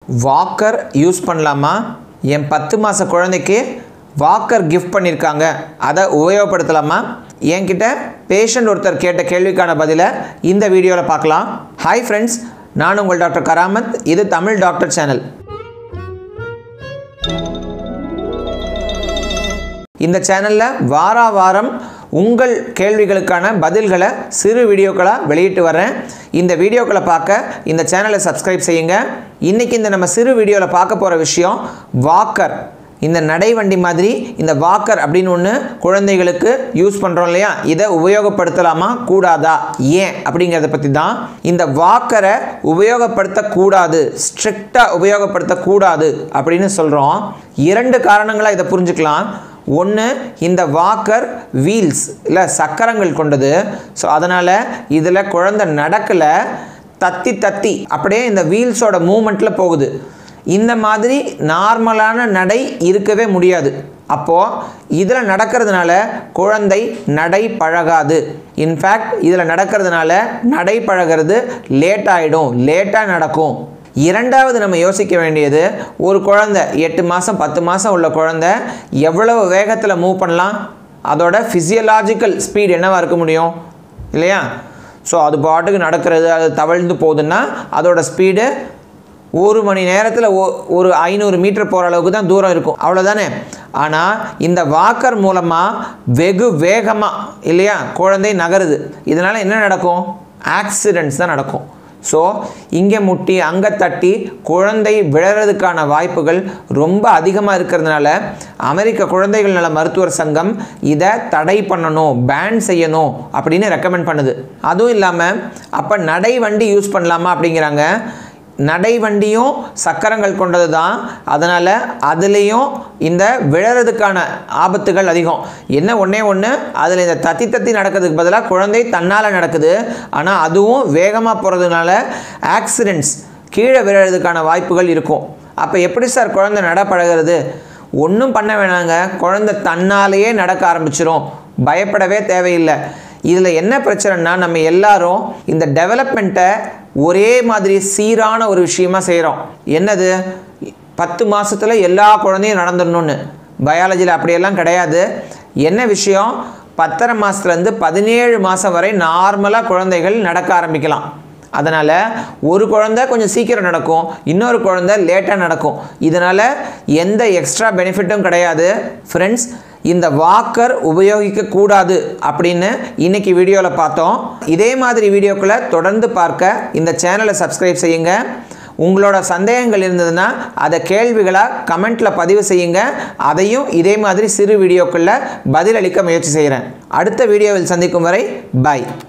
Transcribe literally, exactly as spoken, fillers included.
Walker use பண்ணலாமா? என் பத்து மாத குழந்தைக்கு வாக்கர் கிஃப்ட் பண்ணியிருக்காங்க, அதை உபயோகப்படுத்தலாமா? என்கிட்ட பேஷண்ட் ஒருத்தர் கேட்ட கேள்விக்கான பதிலை இந்த வீடியோவில் பார்க்கலாம். ஹாய் ஃப்ரெண்ட்ஸ், நான் உங்கள் டாக்டர் கராமத். இது தமிழ் டாக்டர் சேனல். இந்த சேனலில் வார வாரம் உங்கள் கேள்விகளுக்கான பதில்களை சிறு வீடியோக்களாக வெளியிட்டு வரேன். இந்த வீடியோக்களை பார்க்க இந்த சேனலை சப்ஸ்கிரைப் செய்யுங்க. இன்றைக்கி இந்த நம்ம சிறு வீடியோவில் பார்க்க போகிற விஷயம் வாக்கர். இந்த நடைவண்டி மாதிரி இந்த வாக்கர் அப்படின்னு ஒன்று குழந்தைகளுக்கு யூஸ் பண்ணுறோம் இல்லையா, இதை உபயோகப்படுத்தலாமா கூடாதா, ஏன் அப்படிங்கிறத பற்றி தான். இந்த வாக்கரை உபயோகப்படுத்தக்கூடாது, ஸ்ட்ரிக்டாக உபயோகப்படுத்தக்கூடாது அப்படின்னு சொல்கிறோம். இரண்டு காரணங்களாக இதை புரிஞ்சுக்கலாம். ஒன்று, இந்த வாக்கர் வீல்ஸ் இல்லை சக்கரங்கள் கொண்டது. ஸோ அதனால் இதில் குழந்தை நடக்கலை, தத்தி தத்தி அப்படியே இந்த வீல்ஸோட மூமெண்ட்டில் போகுது. இந்த மாதிரி நார்மலான நடை இருக்கவே முடியாது. அப்போது இதில் நடக்கிறதுனால குழந்தை நடை பழகாது. இன்ஃபேக்ட் இதில் நடக்கிறதுனால நடை பழகிறது லேட் ஆகிடும், லேட்டாக நடக்கும். இரண்டாவது நம்ம யோசிக்க வேண்டியது, ஒரு குழந்தை எட்டு மாதம் பத்து மாதம் உள்ள குழந்தை எவ்வளவு வேகத்தில் மூவ் பண்ணலாம், அதோட ஃபிசியலாஜிக்கல் ஸ்பீட் என்னவாக இருக்க முடியும் இல்லையா? ஸோ அது பாட்டுக்கு நடக்கிறது, அது தவழ்ந்து போகுதுன்னா அதோட ஸ்பீடு ஒரு மணி நேரத்தில் ஒரு ஐநூறு மீட்டர் போகிற அளவுக்கு தான் தூரம் இருக்கும், அவ்வளோதானே. ஆனால் இந்த வாக்கர் மூலமாக வெகு வேகமாக இல்லையா குழந்தை நகருது. இதனால் என்ன நடக்கும்? ஆக்சிடெண்ட்ஸ் தான் நடக்கும். ஸோ இங்கே முட்டி அங்கே தட்டி குழந்தை விழறதுக்கான வாய்ப்புகள் ரொம்ப அதிகமாக இருக்கிறதுனால அமெரிக்க குழந்தைகள் நல மருத்துவர் சங்கம் இதை தடை பண்ணணும், பேன் செய்யணும் அப்படின்னு ரெக்கமெண்ட் பண்ணுது. அதுவும் இல்லாமல் அப்போ நடை வண்டி யூஸ் பண்ணலாமா அப்படிங்கிறாங்க. நடை வண்டியும் சக்கரங்கள் கொண்டது தான், அதனால் அதுலேயும் இந்த விழறதுக்கான ஆபத்துகள் அதிகம். என்ன ஒன்றே ஒன்று, அதில் இந்த தத்தி தத்தி நடக்கிறதுக்கு பதிலாக குழந்தை தன்னால் நடக்குது. ஆனால் அதுவும் வேகமாக போகிறதுனால ஆக்சிடெண்ட்ஸ், கீழே விழறதுக்கான வாய்ப்புகள் இருக்கும். அப்போ எப்படி சார் குழந்தை நட பழகிறது? ஒன்றும் பண்ண வேணாங்க, குழந்தை தன்னாலேயே நடக்க ஆரம்பிச்சிடும், பயப்படவே தேவையில்லை. இதில் என்ன பிரச்சனைனா, நம்ம எல்லாரும் இந்த டெவலப்மெண்ட்டை ஒரே மாதிரி சீரான ஒரு விஷயமாக செய்கிறோம். என்னது, பத்து மாதத்தில் எல்லா குழந்தையும் நடந்துடணும்னு. பயாலஜியில் அப்படியெல்லாம் கிடையாது. என்ன விஷயம், பத்தரை மாதத்துலேருந்து பதினேழு மாதம் வரை நார்மலாக குழந்தைகள் நடக்க ஆரம்பிக்கலாம். அதனால் ஒரு குழந்தை கொஞ்சம் சீக்கிரம் நடக்கும், இன்னொரு குழந்தை லேட்டாக நடக்கும். இதனால் எந்த எக்ஸ்ட்ரா பெனிஃபிட்டும் கிடையாது. ஃப்ரெண்ட்ஸ், இந்த வாக்கர் உபயோகிக்கக்கூடாது அப்படின்னு இன்றைக்கி வீடியோவில் பார்த்தோம். இதே மாதிரி வீடியோக்களை தொடர்ந்து பார்க்க இந்த சேனலை சப்ஸ்கிரைப் செய்யுங்க. உங்களோட சந்தேகங்கள் இருந்ததுன்னா அதை கேள்விகளாக கமெண்ட்டில் பதிவு செய்யுங்க. அதையும் இதே மாதிரி சிறு வீடியோக்களில் பதிலளிக்க முயற்சி செய்கிறேன். அடுத்த வீடியோவில் சந்திக்கும் வரை பாய்.